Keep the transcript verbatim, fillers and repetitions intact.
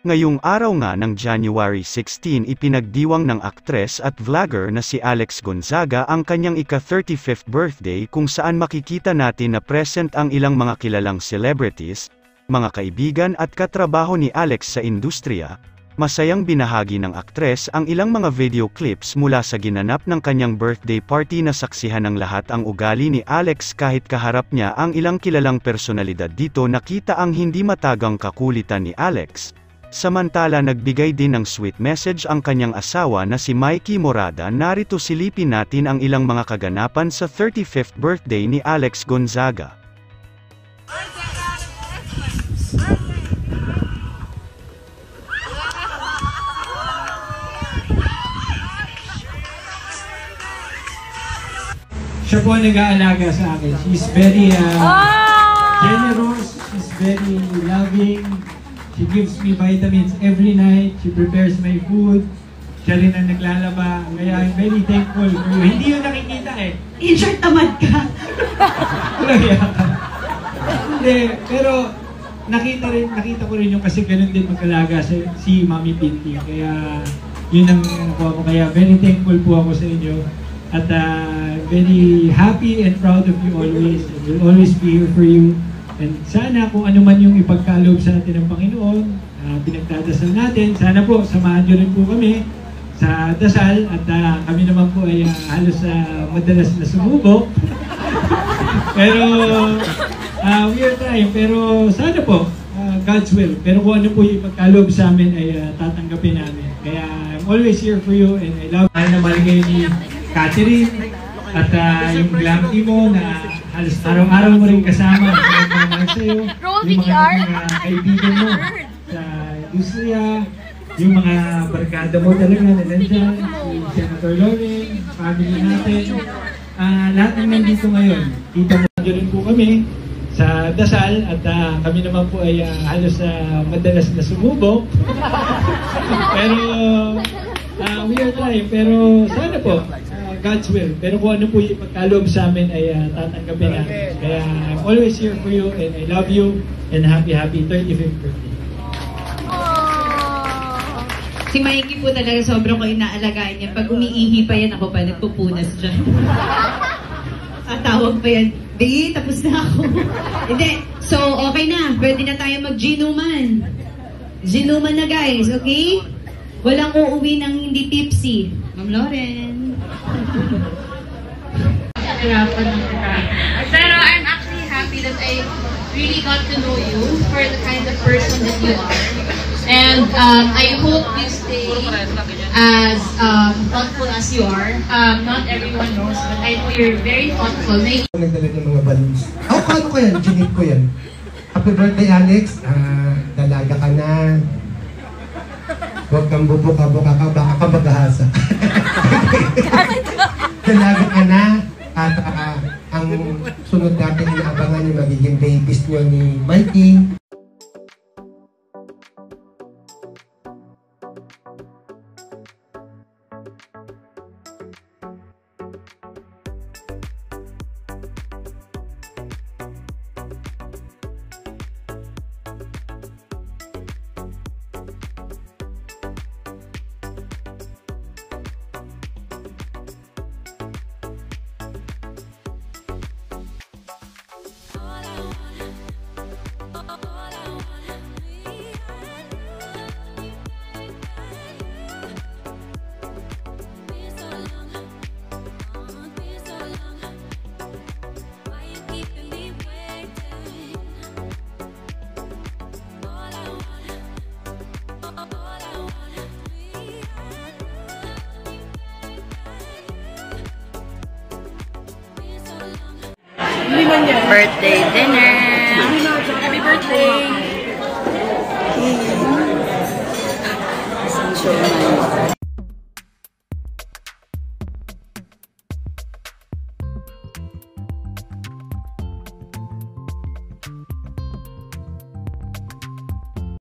Ngayong araw nga ng January sixteen ipinagdiwang ng aktres at vlogger na si Alex Gonzaga ang kanyang ika-thirty-fifth birthday kung saan makikita natin na present ang ilang mga kilalang celebrities, mga kaibigan at katrabaho ni Alex sa industriya. Masayang binahagi ng aktres ang ilang mga video clips mula sa ginanap ng kanyang birthday party na saksihan ng lahat ang ugali ni Alex kahit kaharap niya ang ilang kilalang personalidad. Dito nakita ang hindi matagang kakulitan ni Alex. Samantala nagbigay din ng sweet message ang kanyang asawa na si Mikey Morada. Narito silipin natin ang ilang mga kaganapan sa thirty-fifth birthday ni Alex Gonzaga. Siya po ang nag-aalaga sa akin. She's very uh, generous, she's very loving. She gives me vitamins every night. She prepares my food. Siya rin ang naglalaba. Kaya I'm very thankful for you. Hindi yun nakikita eh. In short, tamad ka. Walang yaka. Hindi, pero nakita rin, nakita ko rin yung kasi ganun din mag-alaga si, si Mami Pinti. Kaya yun ang nakuha ko. Kaya very thankful po ako sa inyo. At uh, very happy and proud of you always. And we'll always be here for you. And sana kung ano man yung ipagkaloob sa atin ng Panginoon, uh, pinagdadasal natin, sana po samahan nyo rin po kami sa dasal. At uh, kami naman po ay uh, halos uh, madalas na sumubok. Pero uh, we are trying. Pero sana po, uh, God's will. Pero kung ano po yung ipagkaloob sa amin ay uh, tatanggapin namin. Kaya I'm always here for you and I love you. Na maligay ni Catherine, at uh, yung glam team mo na halos araw-araw mo rin kasama at sa'yo, yung mga, mga kaibigan mo sa industriya, yung mga barkada mo talaga na nandyan, si Senator Loren, family natin, uh, lahat ng nandito ngayon. Kita mo rin po kami sa dasal at uh, kami naman po ay uh, halos uh, madalas na sumubok. Pero uh, we are trying, pero sana po God's will. Pero kung ano po yung pagkaloob sa amin ay uh, tatanggapin namin. Kaya I'm always here for you and I love you and happy happy thirty-fifth birthday. Aww. Si Mikey po talaga sobrang ko inaalagaan niya. Pag umiihi pa yan ako pa, nagpupunas dyan. Tatawag pa yan, di, tapos na ako. Hindi. So, okay na. Pwede na tayo mag-ginuman. Ginuman na guys, okay? Walang uuwi ng hindi tipsy. Ma'am Loren. Pero I'm actually happy that I really got to know you for the kind of person that you are. And um, I hope you stay as um, thoughtful as you are. Um, not everyone knows, but I know you're very thoughtful. Nagdala ng mga balloons. Ako, kano ko yan? Ginip ko yan. Happy birthday, Alex. Uh, dalaga ka na. Huwag kang bubuka-buka ka, baka ka maghahasa. Dalaga ka na. At uh, ang sunod natin inaabangan yung magiging babies nyo ni Mikey. Birthday dinner! Happy birthday!